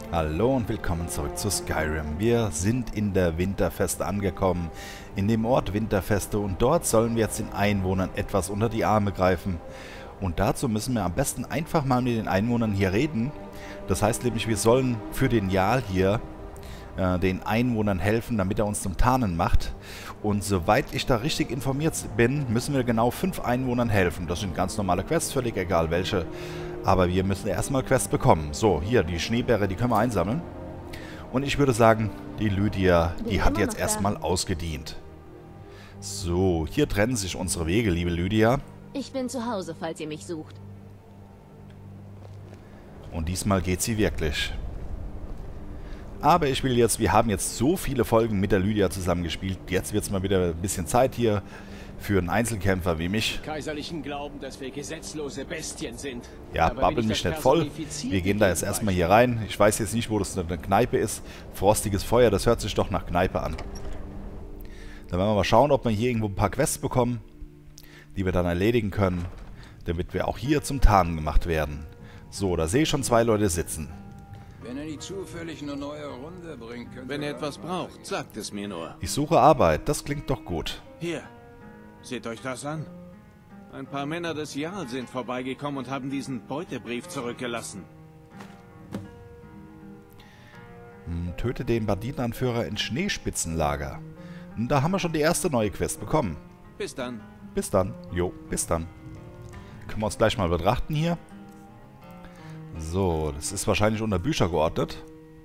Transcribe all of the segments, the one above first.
Hallo und willkommen zurück zu Skyrim. Wir sind in der Winterfeste angekommen, in dem Ort Winterfeste, und dort sollen wir jetzt den Einwohnern etwas unter die Arme greifen. Und dazu müssen wir am besten einfach mal mit den Einwohnern hier reden. Das heißt nämlich, wir sollen für den Jarl hier den Einwohnern helfen, damit er uns zum Tarnen macht. Und soweit ich da richtig informiert bin, müssen wir genau 5 Einwohnern helfen. Das sind ganz normale Quests, völlig egal welche. Aber wir müssen erstmal Quests bekommen. So, hier, die Schneebäre, die können wir einsammeln. Und ich würde sagen, die Lydia, die hat jetzt erstmal ausgedient. So, hier trennen sich unsere Wege, liebe Lydia. Ich bin zu Hause, falls ihr mich sucht. Und diesmal geht sie wirklich. Aber ich will jetzt, wir haben jetzt so viele Folgen mit der Lydia zusammengespielt. Jetzt wird es mal wieder ein bisschen Zeit hier für einen Einzelkämpfer wie mich. Kaiserlichen Glauben, dass wir gesetzlose Bestien sind. Ja, babbel mich nicht voll. Wir gehen da jetzt erstmal hier rein. Ich weiß jetzt nicht, wo das eine Kneipe ist. Frostiges Feuer, das hört sich doch nach Kneipe an. Dann werden wir mal schauen, ob wir hier irgendwo ein paar Quests bekommen, die wir dann erledigen können, damit wir auch hier zum Tarnen gemacht werden. So, da sehe ich schon 2 Leute sitzen. Wenn er nicht zufällig eine neue Runde bringt, wenn ihr etwas braucht, sagt es mir nur. Ich suche Arbeit, das klingt doch gut. Hier, seht euch das an. Ein paar Männer des Jarl sind vorbeigekommen und haben diesen Beutebrief zurückgelassen. Töte den Banditenanführer in Schneespitzenlager. Da haben wir schon die erste neue Quest bekommen. Bis dann. Bis dann. Jo, bis dann. Können wir uns gleich mal betrachten hier. So, das ist wahrscheinlich unter Bücher geordnet.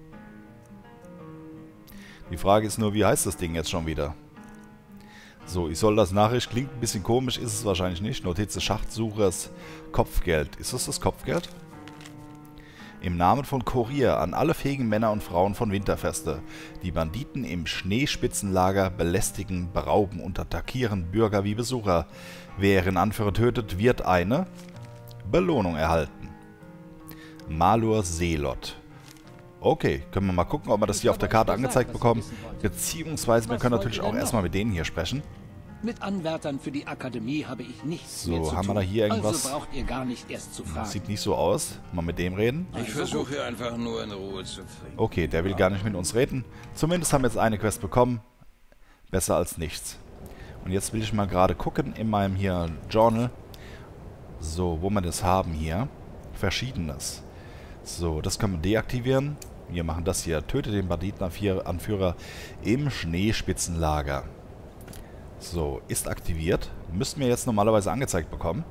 Die Frage ist nur, wie heißt das Ding jetzt schon wieder? So, ich soll das Nachricht, klingt ein bisschen komisch, ist es wahrscheinlich nicht. Notiz des Schachtsuchers, Kopfgeld. Ist das Kopfgeld? Im Namen von Kurier an alle fähigen Männer und Frauen von Winterfeste. Die Banditen im Schneespitzenlager belästigen, berauben und attackieren Bürger wie Besucher. Wer ihren Anführer tötet, wird eine Belohnung erhalten. Malur Selot. Okay, können wir mal gucken, ob wir das hier auf der Karte angezeigt bekommen. Beziehungsweise, wir können natürlich auch erstmal mit denen hier sprechen. Mit Anwärtern für die Akademie habe ich nichts mehr zu tun. So, haben wir da hier irgendwas? Also braucht ihr gar nicht erst zu fragen. Sieht nicht so aus. Mal mit dem reden. Ich versuche einfach nur in Ruhe zu kriegen. Okay, der will gar nicht mit uns reden. Zumindest haben wir jetzt eine Quest bekommen. Besser als nichts. Und jetzt will ich mal gerade gucken in meinem hier Journal. So, wo wir das haben hier. Verschiedenes. So, das können wir deaktivieren. Wir machen das hier. Töte den Banditenanführer im Schneespitzenlager. So, ist aktiviert. Müssten wir jetzt normalerweise angezeigt bekommen.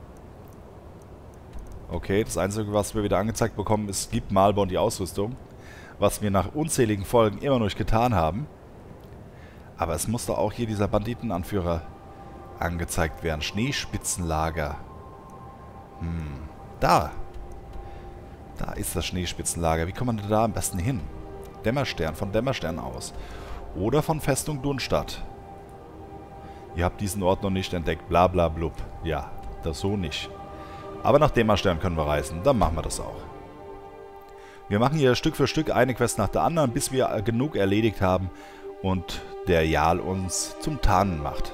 Okay, das Einzige, was wir wieder angezeigt bekommen, ist, gibt Malborn die Ausrüstung. Was wir nach unzähligen Folgen immer noch nicht getan haben. Aber es muss doch auch hier dieser Banditenanführer angezeigt werden. Schneespitzenlager. Da. Da ist das Schneespitzenlager. Wie kommt man denn da am besten hin? Dämmerstern, von Dämmerstern aus. Oder von Festung Dunstadt. Ihr habt diesen Ort noch nicht entdeckt. Bla bla blub. Ja, das so nicht. Aber nach Dämmerstern können wir reisen. Dann machen wir das auch. Wir machen hier Stück für Stück eine Quest nach der anderen, bis wir genug erledigt haben und der Jarl uns zum Tarnen macht.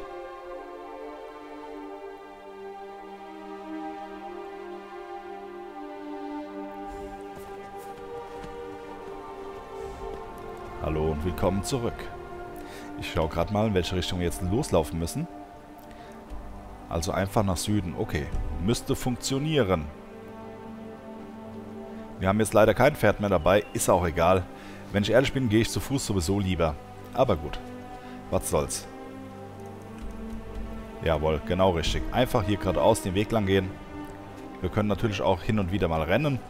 Hallo und willkommen zurück. Ich schaue gerade mal, in welche Richtung wir jetzt loslaufen müssen. Also einfach nach Süden. Okay, müsste funktionieren. Wir haben jetzt leider kein Pferd mehr dabei. Ist auch egal. Wenn ich ehrlich bin, gehe ich zu Fuß sowieso lieber. Aber gut, was soll's. Jawohl, genau richtig. Einfach hier geradeaus den Weg lang gehen. Wir können natürlich auch hin und wieder mal rennen.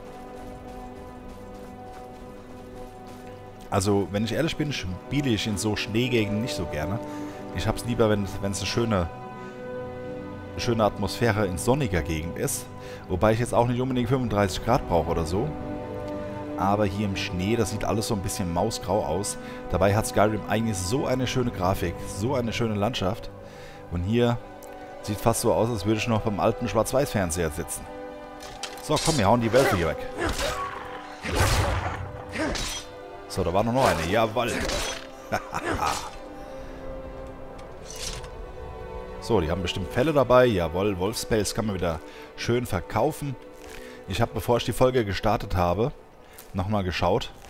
Also, wenn ich ehrlich bin, spiele ich in so Schneegegenden nicht so gerne. Ich hab's lieber, wenn es eine schöne Atmosphäre in sonniger Gegend ist. Wobei ich jetzt auch nicht unbedingt 35 Grad brauche oder so. Aber hier im Schnee, das sieht alles so ein bisschen mausgrau aus. Dabei hat Skyrim eigentlich so eine schöne Grafik, so eine schöne Landschaft. Und hier sieht fast so aus, als würde ich noch beim alten Schwarz-Weiß-Fernseher sitzen. So, komm, wir hauen die Wölfe hier weg. So, da war noch eine. Jawoll. So, die haben bestimmt Felle dabei. Jawohl, Wolfspelz kann man wieder schön verkaufen. Ich habe, bevor ich die Folge gestartet habe, nochmal geschaut.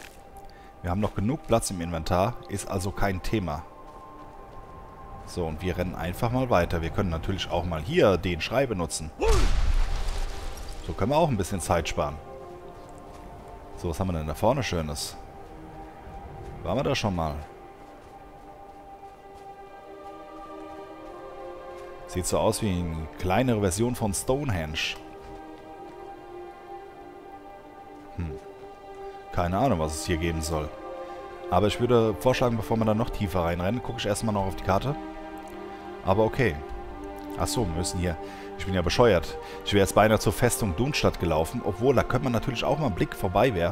Wir haben noch genug Platz im Inventar, ist also kein Thema. So, und wir rennen einfach mal weiter. Wir können natürlich auch mal hier den Schrei benutzen. So können wir auch ein bisschen Zeit sparen. So, was haben wir denn da vorne Schönes? Waren wir da schon mal? Sieht so aus wie eine kleinere Version von Stonehenge. Keine Ahnung, was es hier geben soll. Aber ich würde vorschlagen, bevor wir da noch tiefer reinrennen, gucke ich erstmal noch auf die Karte. Aber okay. Achso, wir müssen hier... Ich bin ja bescheuert. Ich wäre jetzt beinahe zur Festung Dunstadt gelaufen. Obwohl, da könnte man natürlich auch mal einen Blick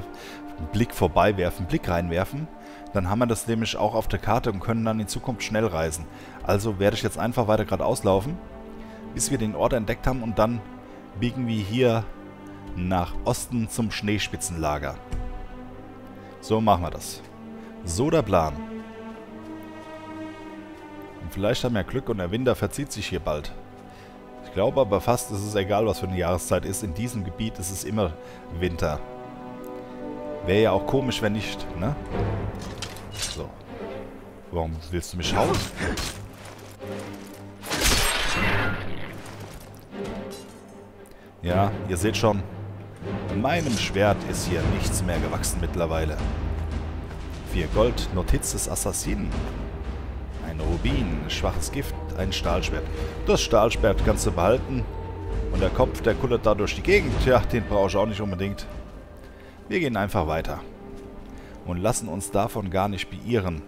Blick reinwerfen. Dann haben wir das nämlich auch auf der Karte und können dann in Zukunft schnell reisen. Also werde ich jetzt einfach weiter geradeaus laufen, bis wir den Ort entdeckt haben und dann biegen wir hier nach Osten zum Schneespitzenlager. So machen wir das. So der Plan. Und vielleicht haben wir Glück und der Winter verzieht sich hier bald. Ich glaube aber fast, es ist egal, was für eine Jahreszeit ist. In diesem Gebiet ist es immer Winter. Wäre ja auch komisch, wenn nicht, ne? So. Warum willst du mich hauen? Ja, ihr seht schon, meinem Schwert ist hier nichts mehr gewachsen mittlerweile. 4 Gold, Notiz des Assassinen. Ein Rubin, schwaches Gift, ein Stahlschwert. Das Stahlschwert kannst du behalten. Und der Kopf, der kullert da durch die Gegend. Ja, den brauche ich auch nicht unbedingt. Wir gehen einfach weiter. Und lassen uns davon gar nicht beirren.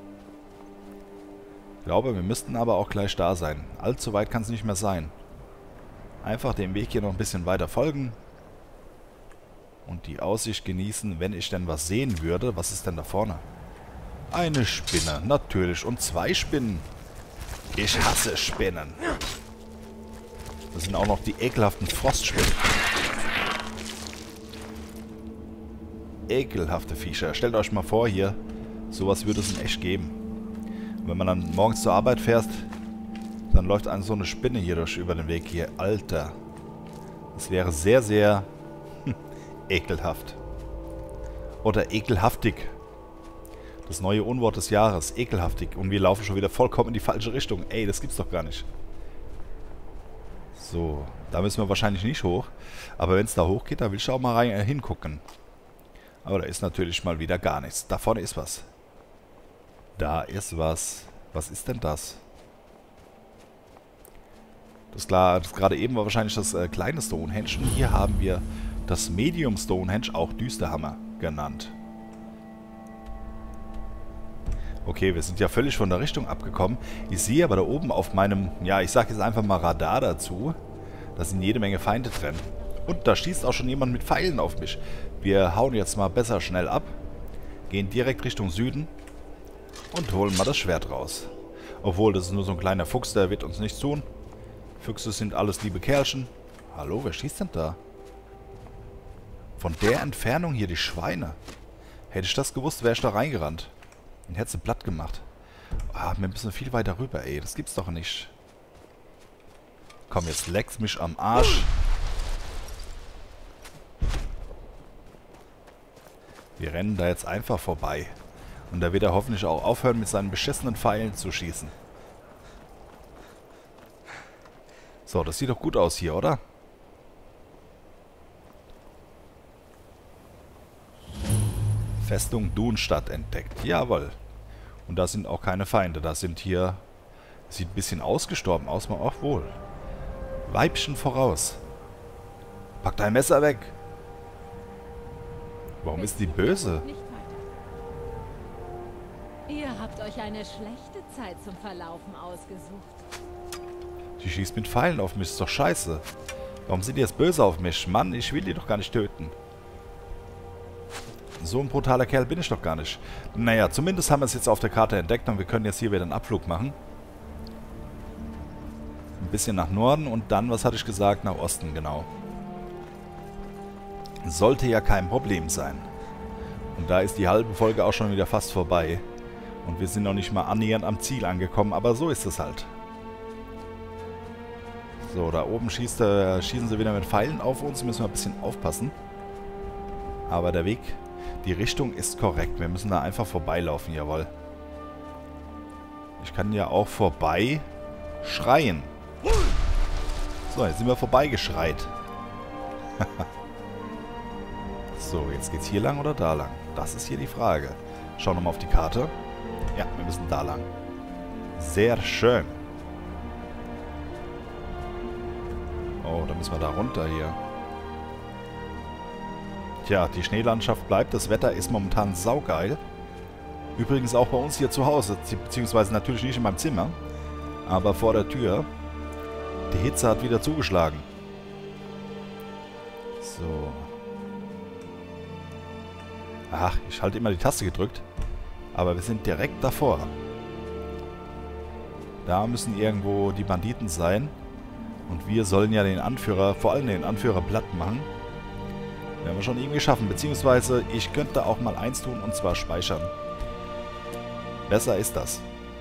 Ich glaube, wir müssten aber auch gleich da sein. Allzu weit kann es nicht mehr sein. Einfach dem Weg hier noch ein bisschen weiter folgen. Und die Aussicht genießen, wenn ich denn was sehen würde. Was ist denn da vorne? Eine Spinne, natürlich. Und 2 Spinnen. Ich hasse Spinnen. Das sind auch noch die ekelhaften Frostspinnen. Ekelhafte Viecher. Stellt euch mal vor hier, sowas würde es in echt geben. Wenn man dann morgens zur Arbeit fährt, dann läuft so eine Spinne hier über den Weg hier. Alter. Das wäre sehr, sehr ekelhaft. Oder ekelhaftig. Das neue Unwort des Jahres. Ekelhaftig. Und wir laufen schon wieder vollkommen in die falsche Richtung. Ey, das gibt's doch gar nicht. So, da müssen wir wahrscheinlich nicht hoch. Aber wenn es da hoch geht, da will ich auch mal hingucken. Aber da ist natürlich mal wieder gar nichts. Da vorne ist was. Da ist was. Was ist denn das? Das gerade eben war wahrscheinlich das kleine Stonehenge. Und hier haben wir das Medium Stonehenge, auch Düsterhammer genannt. Okay, wir sind ja völlig von der Richtung abgekommen. Ich sehe aber da oben auf meinem, ja, ich sage jetzt einfach mal Radar dazu, da sind jede Menge Feinde drin. Und da schießt auch schon jemand mit Pfeilen auf mich. Wir hauen jetzt mal besser schnell ab, gehen direkt Richtung Süden und holen mal das Schwert raus. Obwohl, das ist nur so ein kleiner Fuchs, der wird uns nichts tun. Füchse sind alles liebe Kerlchen. Hallo, wer schießt denn da? Von der Entfernung hier die Schweine. Hätte ich das gewusst, wäre ich da reingerannt. Und hätte sie platt gemacht. Ah, wir müssen viel weiter rüber, ey. Das gibt's doch nicht. Komm, jetzt leck's mich am Arsch. Wir rennen da jetzt einfach vorbei. Und da wird er hoffentlich auch aufhören, mit seinen beschissenen Pfeilen zu schießen. So, das sieht doch gut aus hier, oder? Festung Dunstadt entdeckt. Jawohl. Und da sind auch keine Feinde. Da sind hier... Sieht ein bisschen ausgestorben aus. Auch wohl. Weibchen voraus. Pack dein Messer weg. Warum ist die böse? Ihr habt euch eine schlechte Zeit zum Verlaufen ausgesucht. Die schießt mit Pfeilen auf mich. Ist doch scheiße. Warum sind die jetzt böse auf mich? Mann, ich will die doch gar nicht töten. So ein brutaler Kerl bin ich doch gar nicht. Naja, zumindest haben wir es jetzt auf der Karte entdeckt und wir können jetzt hier wieder einen Abflug machen. Ein bisschen nach Norden und dann, was hatte ich gesagt, nach Osten, genau. Sollte ja kein Problem sein. Und da ist die halbe Folge auch schon wieder fast vorbei. Und wir sind noch nicht mal annähernd am Ziel angekommen, aber so ist es halt. So, da oben schießen sie wieder mit Pfeilen auf uns, müssen wir ein bisschen aufpassen. Aber der Weg Die Richtung ist korrekt. Wir müssen da einfach vorbeilaufen, jawohl. Ich kann ja auch vorbei schreien. So, jetzt sind wir vorbeigeschreit. So, jetzt geht's hier lang oder da lang? Das ist hier die Frage. Schauen wir mal auf die Karte. Ja, wir müssen da lang. Sehr schön. Oh, da müssen wir da runter hier. Tja, die Schneelandschaft bleibt. Das Wetter ist momentan saugeil. Übrigens auch bei uns hier zu Hause. Beziehungsweise natürlich nicht in meinem Zimmer. Aber vor der Tür. Die Hitze hat wieder zugeschlagen. So. Ach, ich halte immer die Taste gedrückt. Aber wir sind direkt davor. Da müssen irgendwo die Banditen sein. Und wir sollen ja den Anführer, vor allem den Anführer, platt machen. Werden wir schon irgendwie schaffen. Beziehungsweise ich könnte auch mal eins tun, und zwar speichern. Besser ist das.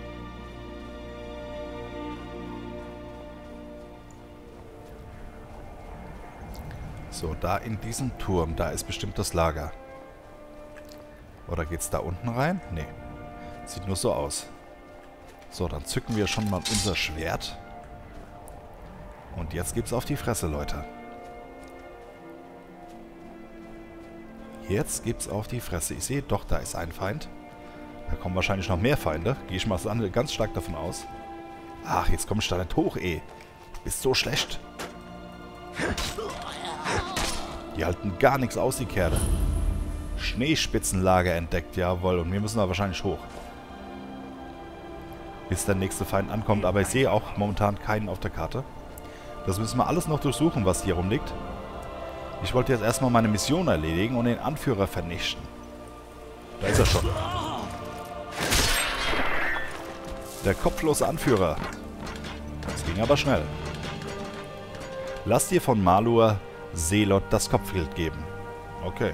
So, da in diesem Turm, da ist bestimmt das Lager. Oder geht's da unten rein? Nee. Sieht nur so aus. So, dann zücken wir schon mal unser Schwert. Und jetzt gibt's auf die Fresse, Leute. Jetzt gibt's auf die Fresse. Ich sehe, doch, da ist ein Feind. Da kommen wahrscheinlich noch mehr Feinde. Gehe ich mal ganz stark davon aus. Ach, jetzt komm ich da nicht hoch, ey. Bist so schlecht. Die halten gar nichts aus, die Kerle. Schneespitzenlager entdeckt, jawohl. Und wir müssen da wahrscheinlich hoch. Bis der nächste Feind ankommt. Aber ich sehe auch momentan keinen auf der Karte. Das müssen wir alles noch durchsuchen, was hier rumliegt. Ich wollte jetzt erstmal meine Mission erledigen und den Anführer vernichten. Da ist er schon. Der kopflose Anführer. Das ging aber schnell. Lass dir von Malur Selot das Kopfgeld geben. Okay.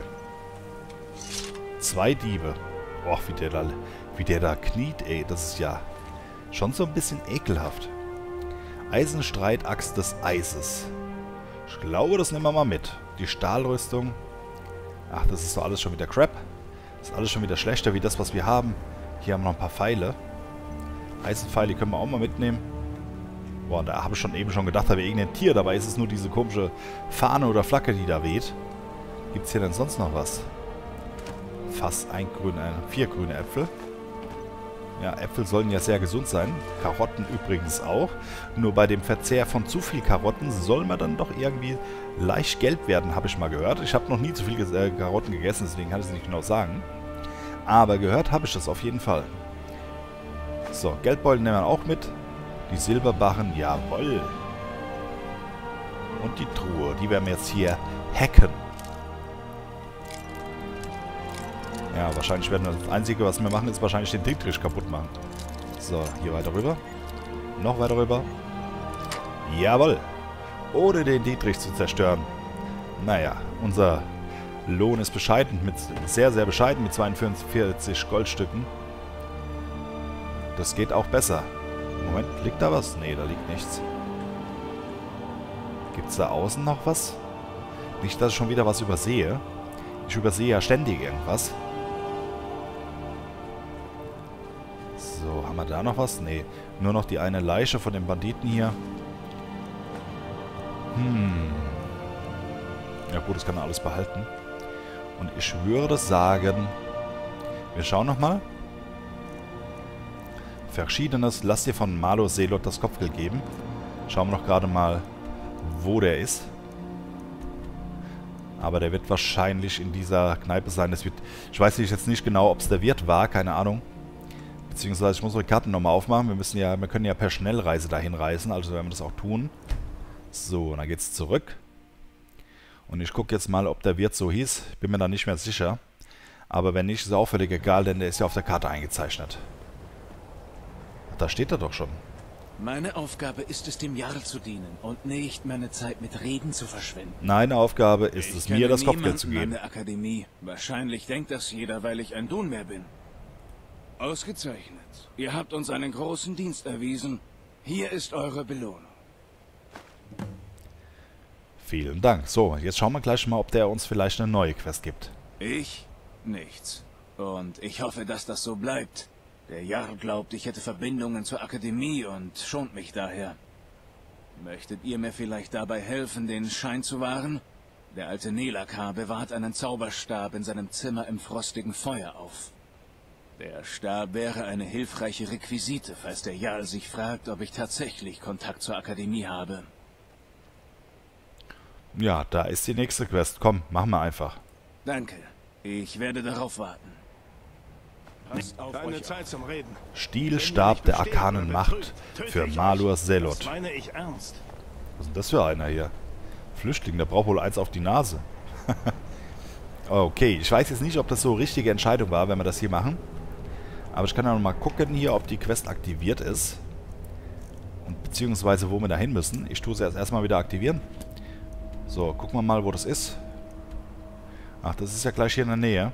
2 Diebe. Och, wie der da kniet, ey. Das ist ja schon so ein bisschen ekelhaft. Eisenstreitaxt des Eises. Ich glaube, das nehmen wir mal mit. Die Stahlrüstung. Ach, das ist doch alles schon wieder Crap. Das ist alles schon wieder schlechter wie das, was wir haben. Hier haben wir noch ein paar Pfeile. Eisenpfeile können wir auch mal mitnehmen. Boah, da habe ich eben schon gedacht, da wäre irgendein Tier. Dabei ist es nur diese komische Fahne oder Flagge, die da weht. Gibt es hier denn sonst noch was? Fast 4 grüne Äpfel. Ja, Äpfel sollen ja sehr gesund sein. Karotten übrigens auch. Nur bei dem Verzehr von zu viel Karotten soll man dann doch irgendwie leicht gelb werden, habe ich mal gehört. Ich habe noch nie zu viel Karotten gegessen, deswegen kann ich es nicht genau sagen. Aber gehört habe ich das auf jeden Fall. So, Geldbeutel nehmen wir auch mit. Die Silberbarren, jawohl. Und die Truhe, die werden wir jetzt hier hacken. Ja, wahrscheinlich werden wir das Einzige, was wir machen, ist wahrscheinlich den Dietrich kaputt machen. So, hier weiter rüber. Noch weiter rüber. Jawohl. Ohne den Dietrich zu zerstören. Naja, unser Lohn ist bescheiden, sehr, sehr bescheiden mit 42 Goldstücken. Das geht auch besser. Moment, liegt da was? Nee, da liegt nichts. Gibt es da außen noch was? Nicht, dass ich schon wieder was übersehe. Ich übersehe ja ständig irgendwas. So, haben wir da noch was? Nee, nur noch die eine Leiche von den Banditen hier. Ja gut, das kann er alles behalten. Und ich würde sagen, wir schauen nochmal. Verschiedenes, lass dir von Malur Selot das Kopfgeld geben. Schauen wir noch gerade mal, wo der ist. Aber der wird wahrscheinlich in dieser Kneipe sein. Ich weiß jetzt nicht genau, ob es der Wirt war, keine Ahnung. Beziehungsweise ich muss die Karten nochmal aufmachen. Wir können ja per Schnellreise dahin reisen, also werden wir das auch tun. So, dann geht's zurück. Und ich gucke jetzt mal, ob der Wirt so hieß. Ich bin mir da nicht mehr sicher. Aber wenn nicht, ist auch völlig egal, denn der ist ja auf der Karte eingezeichnet. Da steht er doch schon. Meine Aufgabe ist es, dem Jarl zu dienen und nicht meine Zeit mit Reden zu verschwenden. Meine Aufgabe ist es, mir das Kopfgeld zu geben. An der Akademie. Wahrscheinlich denkt das jeder, weil ich ein Dunmer bin. Ausgezeichnet. Ihr habt uns einen großen Dienst erwiesen. Hier ist eure Belohnung. Vielen Dank. So, jetzt schauen wir gleich mal, ob der uns vielleicht eine neue Quest gibt. Ich Nichts. Und ich hoffe, dass das so bleibt. Der Jarl glaubt, ich hätte Verbindungen zur Akademie und schont mich daher. Möchtet ihr mir vielleicht dabei helfen, den Schein zu wahren? Der alte Nelakar bewahrt einen Zauberstab in seinem Zimmer im frostigen Feuer auf. Der Stab wäre eine hilfreiche Requisite, falls der Jarl sich fragt, ob ich tatsächlich Kontakt zur Akademie habe. Ja, da ist die nächste Quest. Komm, machen wir einfach. Danke. Ich werde darauf warten. Passt auf Keine euch Zeit zum Reden. Stielstab der arkanen Macht für Malur Das Selot. meine ich ernst. Was ist denn das für einer hier? Flüchtling, der braucht wohl eins auf die Nase. Okay, ich weiß jetzt nicht, ob das so richtige Entscheidung war, wenn wir das hier machen. Aber ich kann ja noch mal gucken hier, ob die Quest aktiviert ist. Und beziehungsweise, wo wir da hin müssen. Ich tue sie erstmal wieder aktivieren. So, gucken wir mal, wo das ist. Ach, das ist ja gleich hier in der Nähe.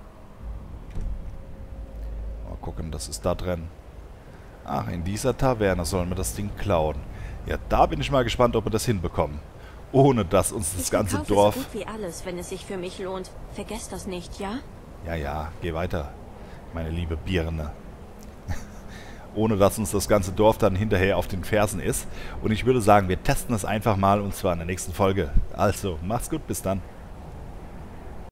Mal gucken, das ist da drin. Ach, in dieser Taverne sollen wir das Ding klauen. Ja, da bin ich mal gespannt, ob wir das hinbekommen. Ohne dass uns das ganze Dorf... so gut wie alles, wenn es sich für mich lohnt. Vergesst das nicht, ja? Ja, ja, geh weiter, meine liebe Birne. Ohne dass uns das ganze Dorf dann hinterher auf den Fersen ist. Und ich würde sagen, wir testen das einfach mal, und zwar in der nächsten Folge. Also, macht's gut, bis dann.